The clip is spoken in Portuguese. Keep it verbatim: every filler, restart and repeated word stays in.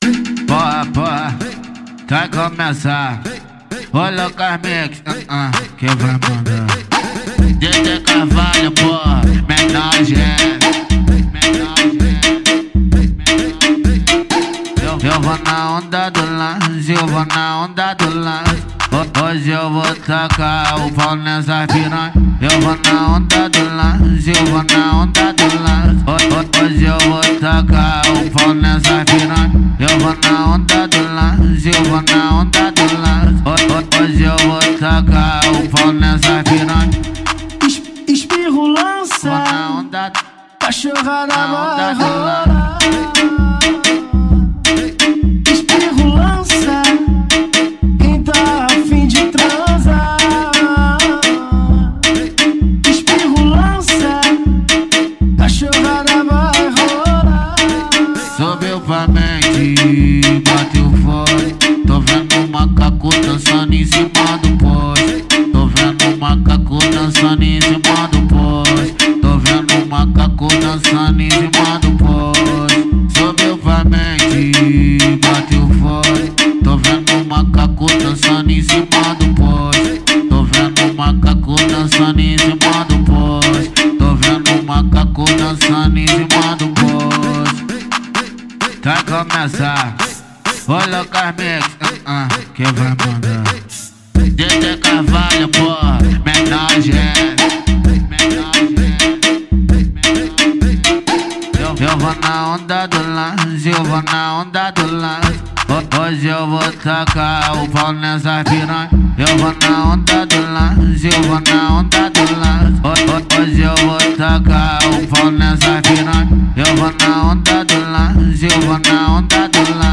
Porra, porra, vai começar. Olha o Carmix, uh -uh, que vai mandar. D J Carvalho, porra, menagem. Eu vou na onda do lance, eu vou na onda do lance. Hoje eu vou tacar o pau nessa piranha. Eu vou na onda do lance, eu vou na onda do lance. Hoje eu vou tacar o pau nessa piranha. Eu vou na onda do lance, eu vou na onda do lance. Hoje eu vou tacar o pau nessa piranha. Espirro lança, vou na onda, cachorrada vai do rolar. Espirro lança, quem tá a fim de transar. Espirro lança, cachorrada vai rolar. Subiu pra mente, bateu fora. Tô vendo um macaco dançando em cima do poste. Tô vendo um macaco dançando em cima do poste. Tô vendo um macaco dançando em cima do poste. Subiu pra mente, bateu fora. Tô vendo um macaco dançando em cima do poste. Tô vendo um macaco dançando em cima do poste. Tô vendo um macaco dançando em cima do poste. Vai começar. Olha o Carmix, uh -uh, que vai mandar. D J Carvalho, porra, menagem. Eu, eu vou na onda do lance, eu vou na onda do lance. Hoje eu vou tacar o pau nessa piranha. Eu vou na onda do lance, eu vou na onda do lance. Hoje eu vou tacar o pau nessa piranha. Eu vou na onda do lance, eu vou na onda do lance.